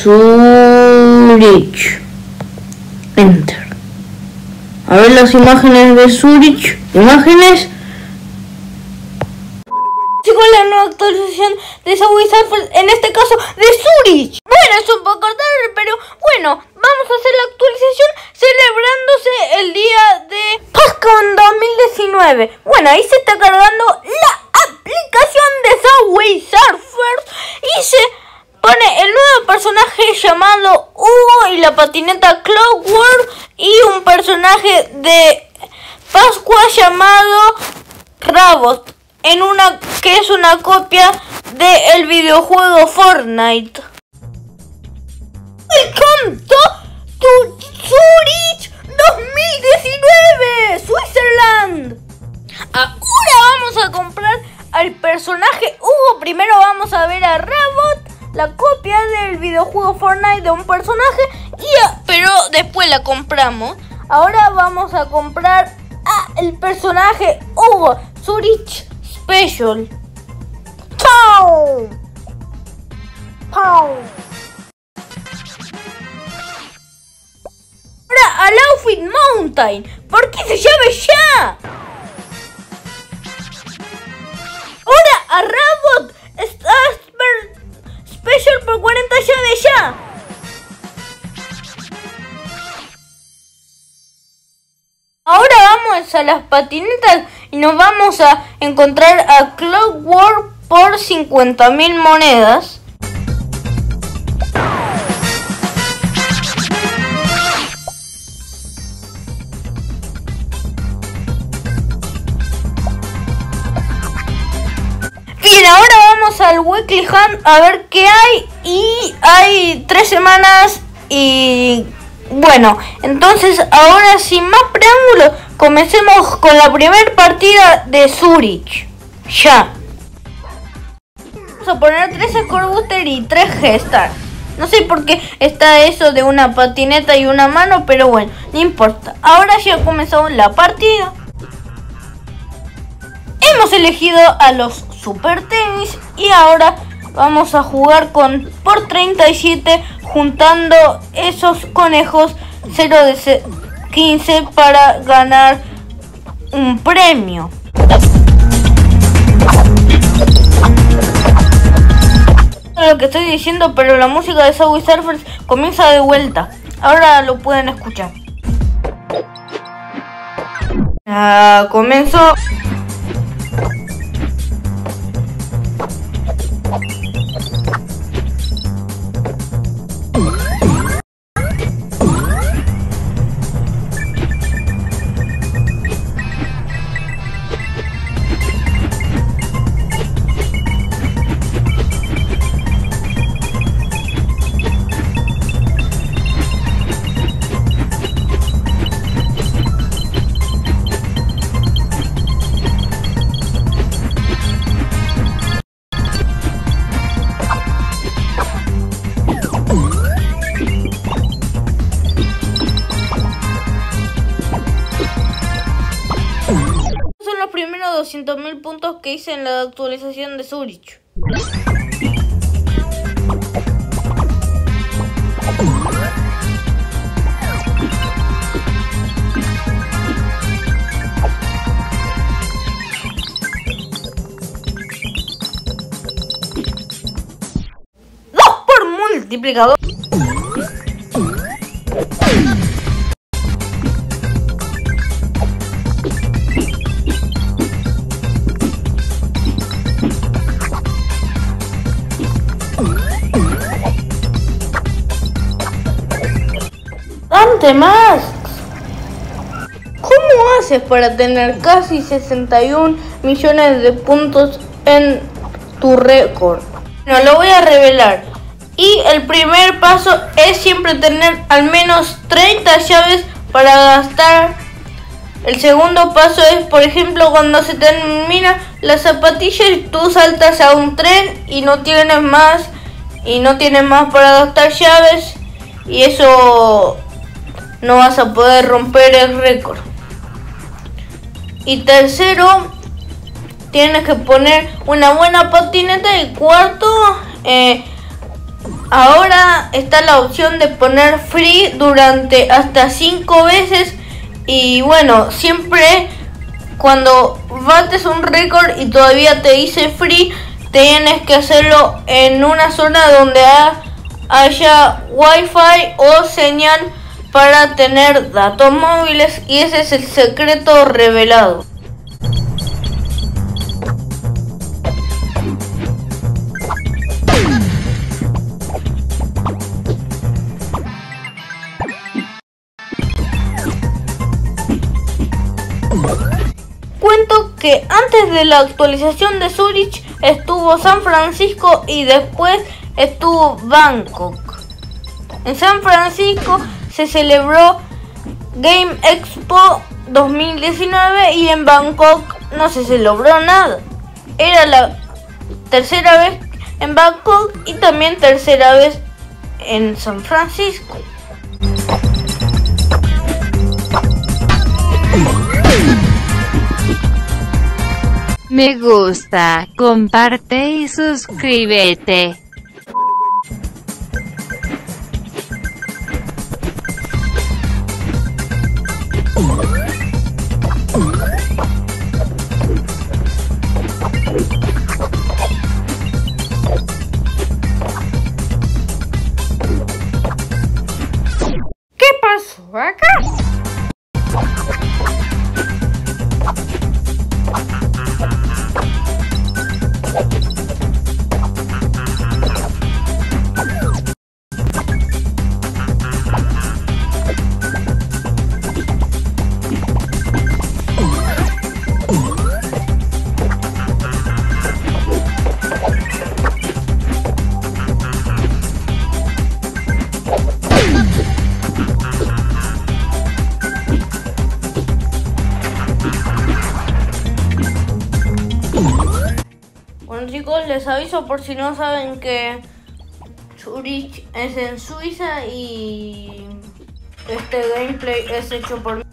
Zurich. Enter. A ver las imágenes de Zurich. Imágenes. Chicos, la nueva actualización de Subway Surfers, en este caso de Zurich. Bueno, es un poco tarde, pero bueno, vamos a hacer la actualización celebrándose el día de Pascua en 2019. Bueno, ahí se está cargando la aplicación de Subway Surfers y se pone el nuevo personaje llamado Hugo y la patineta Clockwork y un personaje de Pascua llamado Rabot, en una que es una copia del videojuego Fortnite. Welcome to Zurich 2019, Switzerland. Ahora vamos a comprar al personaje Hugo. Primero vamos a ver a Rabot, la copia del videojuego Fortnite de un personaje, pero después la compramos. Ahora vamos a comprar el personaje Hugo Zurich Special. ¡Chao! ¡Chao! Ahora al Outfit Mountain. ¿Por qué se llama ya? Ahora a Rabot Special por 40 llaves ya. Ahora vamos a las patinetas y nos vamos a encontrar a Clockwork por 50.000 monedas. Bien, ahora vamos al Weekly Hunt a ver qué hay. Y hay 3 semanas y... bueno, entonces ahora sin más preámbulos, comencemos con la primera partida de Zurich. Ya. Vamos a poner 3 Score Booster y 3 G-Star. No sé por qué está eso de una patineta y una mano, pero bueno, no importa. Ahora ya comenzó la partida. Hemos elegido a los Super Tenis y ahora vamos a jugar por 37 juntando esos conejos 0 de 15 para ganar un premio. Lo que estoy diciendo, pero la música de Subway Surfers comienza de vuelta. Ahora lo pueden escuchar. Ya comenzó. Primeros 200.000 puntos que hice en la actualización de Zurich. ¡2 por multiplicador! Más. ¿Cómo haces para tener casi 61 millones de puntos en tu récord? No lo voy a revelar. Y el primer paso es siempre tener al menos 30 llaves para gastar. El segundo paso es, por ejemplo, cuando se termina la zapatilla y tú saltas a un tren y no tienes más para gastar llaves, y eso no vas a poder romper el récord. Y tercero, tienes que poner una buena patineta. Y cuarto, Ahora está la opción de poner free durante hasta 5 veces. Y bueno, siempre cuando bates un récord y todavía te dice free, tienes que hacerlo en una zona donde haya wifi o señal para tener datos móviles, y ese es el secreto revelado. Cuento que antes de la actualización de Zurich estuvo San Francisco y después estuvo Bangkok. En San Francisco se celebró Game Expo 2019 y en Bangkok no se celebró nada. Era la tercera vez en Bangkok y también tercera vez en San Francisco. Me gusta, comparte y suscríbete. ¿Qué pasó acá? Bueno chicos, les aviso por si no saben que Zurich es en Suiza y este gameplay es hecho por mí.